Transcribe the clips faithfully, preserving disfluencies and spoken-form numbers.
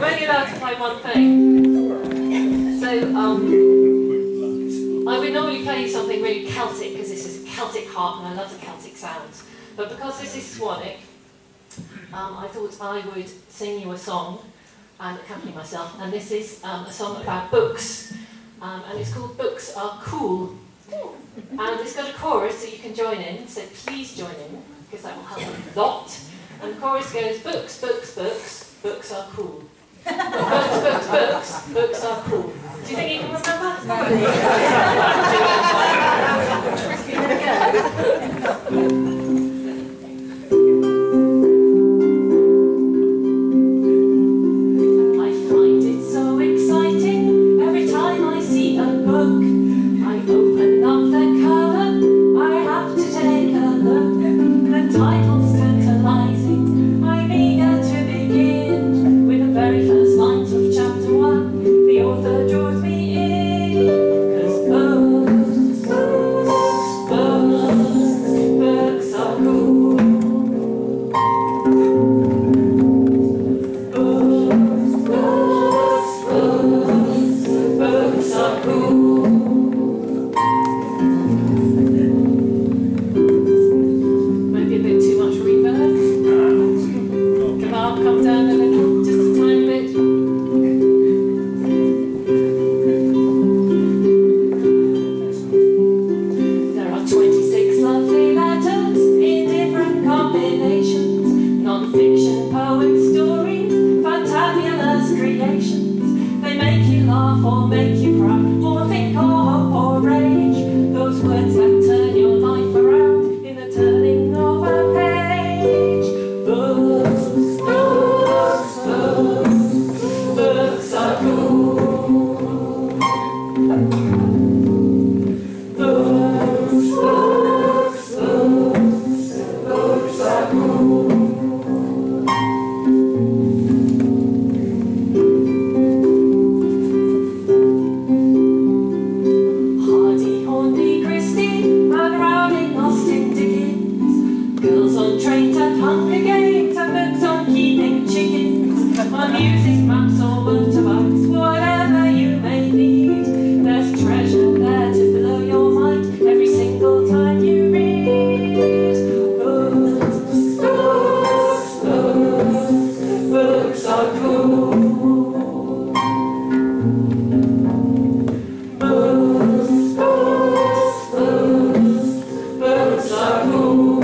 only allowed to play one thing. So, um, I would normally play something really Celtic, because this is a Celtic harp and I love the Celtic sounds. But because this is Swanwick, um, I thought I would sing you a song and accompany myself. And this is um, a song about books. Um, and it's called Books Are Cool. And it's got a chorus so you can join in, so please join in, because that will help a lot. And the chorus goes, books, books, books, books are cool. Books, books, books, books are cool. Do you think you can remember? I find it so exciting every time I see a book. I open up the cover, I have to take a look. The title's tantalizing, I'm eager to begin. With the very first lines of chapter one, the author draws me in. 'Cause books, books, books, books are cool. Books, books, books, books are cool. Maybe a bit too much reverb. Come up, come down a little, just a tiny bit. There are twenty-six lovely letters in different combinations. Non-fiction, poems, stories, fantabulous creations. They make you laugh or make you cry, or think or hope or rage. Those words that turn your life around in the turning of a page. Books, books, books, books are cool. Books, books, books, books are cool. Hardy, Hornby, Christie, and Rowling, Austen, Dickens. Girls on trains and Hunger Games, and books on keeping chickens. On music, maps or motorbikes, whatever you may need. There's treasure there to blow your mind every single time you read. Books, books, books, books are cool. Books, books, books, books are cool.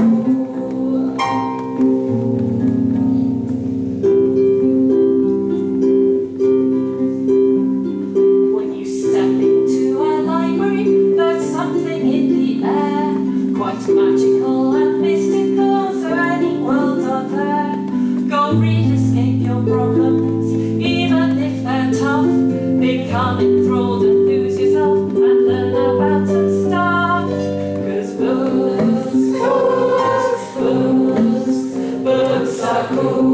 When you step into a library, there's something in the air, quite magical and mystical, so any worlds are there. Go read, escape your problems, even if they're tough. Become enthralled and lose yourself, and learn about some stuff. 'Cause books, books, books, books are cool.